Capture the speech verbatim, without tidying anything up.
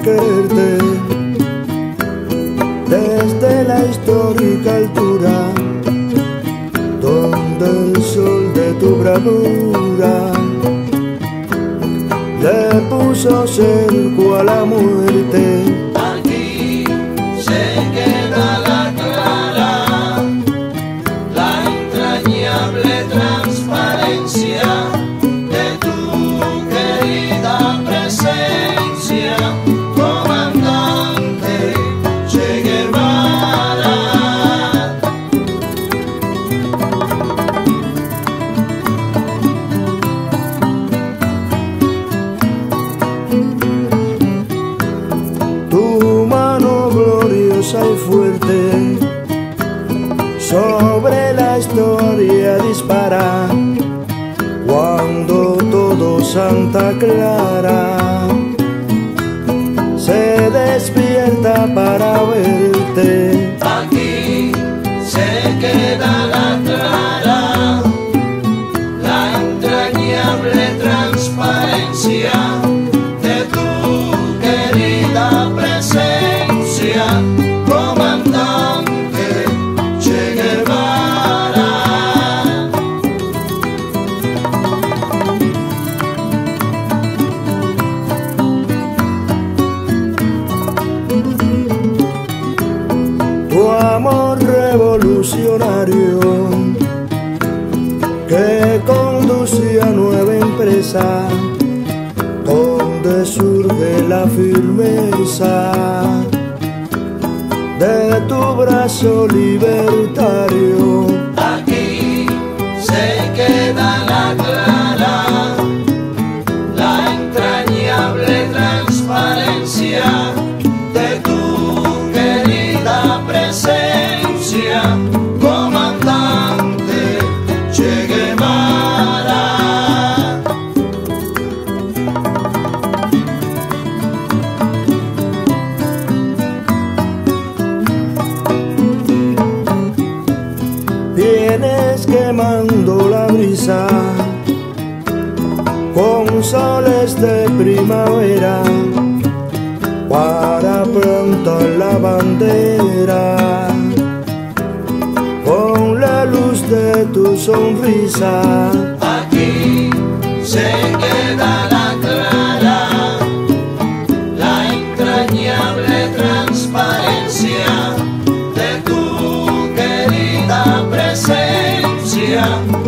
quererte desde la histórica altura donde el sol de tu bravura le puso cerco a la muerte. Aquí se queda la clara, la entrañable transparencia de tu querida presencia, comandante Che Guevara. Tu mano gloriosa y fuerte sobre la historia dispara cuando todo Santa Clara se despierta para verte. Aquí se queda la clara, la entrañable transparencia de tu querida presencia, comandante Che Guevara. Tu amor revolucionario que conducía a nueva empresa donde surge la firmeza de tu brazo libertario. Aquí se queda la clara, la entrañable transparencia de tu querida presencia, comandante Che Guevara. Vienes quemando la brisa con soles de primavera para plantar la bandera con la luz de tu sonrisa. Aquí se queda la clara, la entrañable transparencia de tu querida presencia,